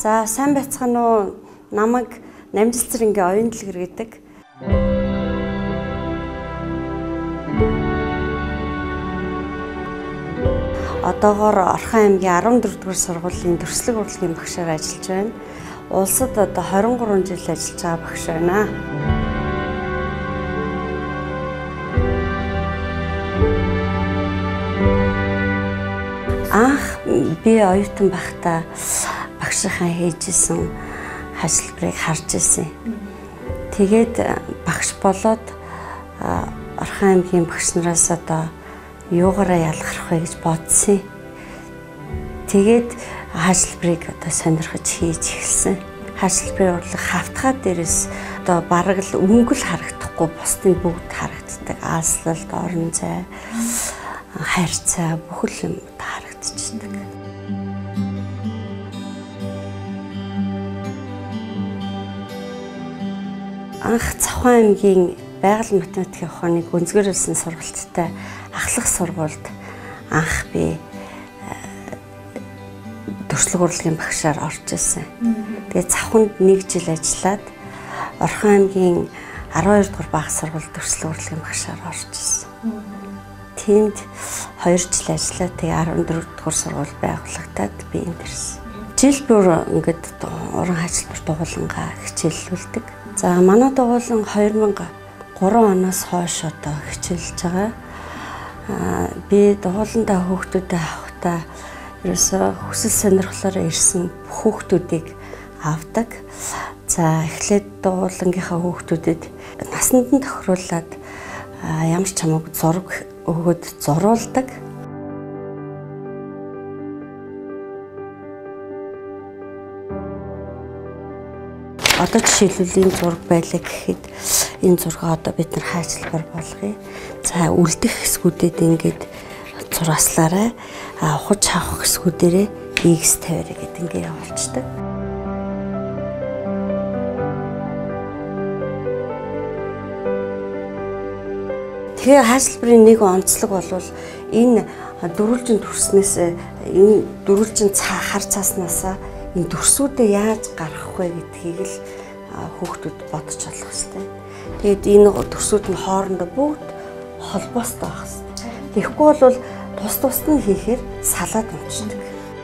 За сайн байцгаана уу? Намайг Намжилцэрэнгийн оюун дэлгэр гэдэг. Одоогоор Орхон аймгийн 14-р сургуулийн төрслөг урлагийн багшаар ажиллаж байна. Улсад одоо 23 жил ажиллаж байгаа багш байна. Анх би оюутан байхдаа багшийнхаа хийжсэн хажилбарыг харж ирсэн. Тэгээд багш болоод Орхон аймгийн багш нараас одоо юугаараа ялгарх вэ гэж бодсон. Тэгээд хажилбарыг одоо сонирхож хийж эхэлсэн. Хажилбарын урлаг хавтгай дээрээс одоо бараг л өнгөл харагдахгүй бусдын бүгд харагддаг. Ааслалт, орон зай, харьцаа бүхэл юм харагдчихдаг. Анх Цавхан аймгийн байгаль математикийн ухааны гүнзгийрүүлсэн сургалттай ахлах сургуульд анх би төрслөг урлагийн багшаар орж ирсэн. Тэгээд Цавханд 1 жил ажиллаад Орхон аймгийн 12 дугаар бага сургуульд төрслөг урлагийн багшаар орж ирсэн. Тэнд 2 жил ажиллаад тэгээд 14 дугаар сургууль байгуулагдаад би энд ирсэн. Жил бүр ингээд уран хажилбар дугуулангаа хичээллүүлдэг. За манай дугуулан 2003 оноос хойш одоо хичээлж байгаа. Би дугууландаа хүүхдүүдэд авахдаа ерөөсөө хүсэл сонирхлоор ирсэн бүх хүүхдүүдийг авдаг. За эхлээд дугуулангийнхаа хүүхдүүдэд насанд нь тохируулаад ямар ч хамаагүй зураг өгөөд зурулдаг. Одоо жишээлбэл энэ зураг байлаа гэхэд энэ зургаа одоо бид нар хайчилбар болгоё. За үлдэх хэсгүүдэд ингээд зурааслаарай. Ухаж авах хэсгүүдээрээ X тавиараа гэд ингээд явуулцдаг. Тэгээ хайчилбарын нэг онцлог бол энэ дөрвөлжин төрснөөс энэ дөрвөлжин хар цааснаас энэ төрсүүдээ яаж гаргах вэ гэдгийг л хүүхдүүд бодож олох хэрэгтэй. Тэгээд энэ төрсүүд нь хоорондоо бүгд холбоостой байх хэрэгтэй. Тэгэхгүй бол тус нь хийхээр салаад унцдаг.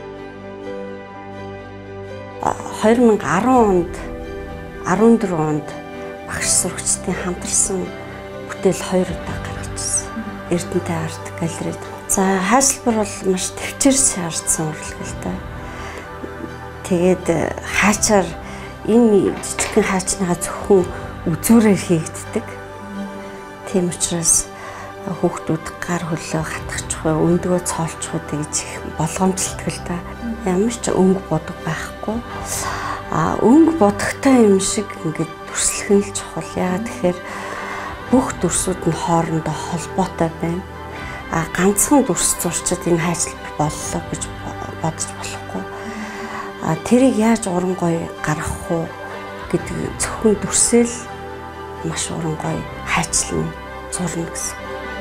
2010 онд 14 онд багш сурагчдын хамтарсан бүтээл 2 удаа гаргачихсан. Эрдэнэтэй арт галерейд. За хайчилбар бол маш төвчээрс шаардсан урлаг л да. Тэгээд хаачаар энэ жижигхэн хаачныхаа зөвхөн үзүүрээр хийгддэг. Тийм учраас хүүхдүүд гар хөлөө хатгачих вэ, өндгөө цоолчих вэ гэж их болгоомжлдог л да. Ямар ч өнгө бодог байхгүй. Өнгө бодогтой юм шиг ингээд дүрслэх нь л чухал. Яагаад тэгэхээр бүх дүрсүүд нь хоорондоо холбоотой байна. Ганцхан дүрс зурчид энэ хайчилбар боллоо гэж бодож болохгүй. Тэрийг яаж уран гоё гаргах уу гэдэг зөвхөн дүрсэл маш уран гоё хайчлан зурна гэсэн.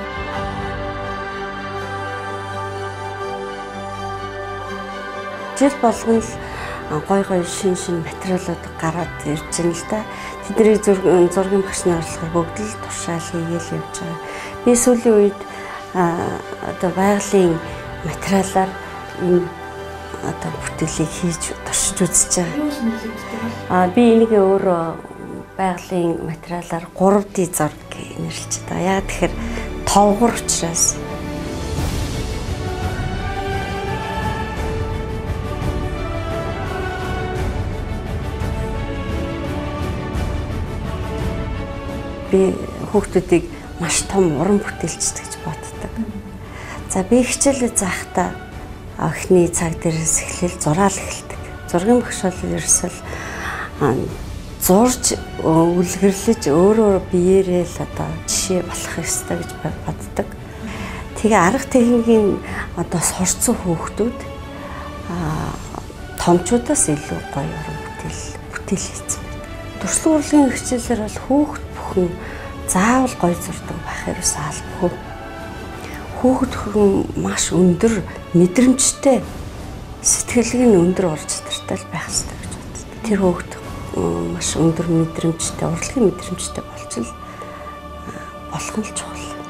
Жил болгон л гоё шин материалууд гараад ирж байна л да. Тэдний зургийн багшны орлогоор бүгд л туршаал хийгээл явж байгаа. Би сүүлийн үед одоо байгалийн материалаар энэ одоо бүтээлийг хийж туршиж үзэж байгаа. Би энийг өөрөө байгалийн материалаар 3D зураг нэрлэж байгаа. Яагаад тэгэхээр товгор учраас. Би хүүхдүүдийг маш том уран бүтээлчд гэж боддог. За би хичээлээ заахтаа эхний цаг дээрээс эхлээл зураал эхэлдэг. Зургийн багш бол ерөөсөл зурж үлгэрлэж өөрөө биеэрээ л одоо жишээ болох ёстой гэж боддог. Тэгээ арга техникийн одоо сурцсан хүүхдүүд томчуудаас илүү гоё уран бүтээл хийсэн байдаг. Төрслөг урлагийн хичээлээр бол хүүхд бүхэн заавал гоё зурдаг байх ерөөсөө албагүй. Хүүхэд хүн маш өндөр мэдрэмжтэй сэтгэлгийн өндөр ур чадвартай байх хэрэгтэй гэж тэр хүүхэд маш өндөр мэдрэмжтэй, урлагийн мэдрэмжтэй болчихвол болох нь л чухал.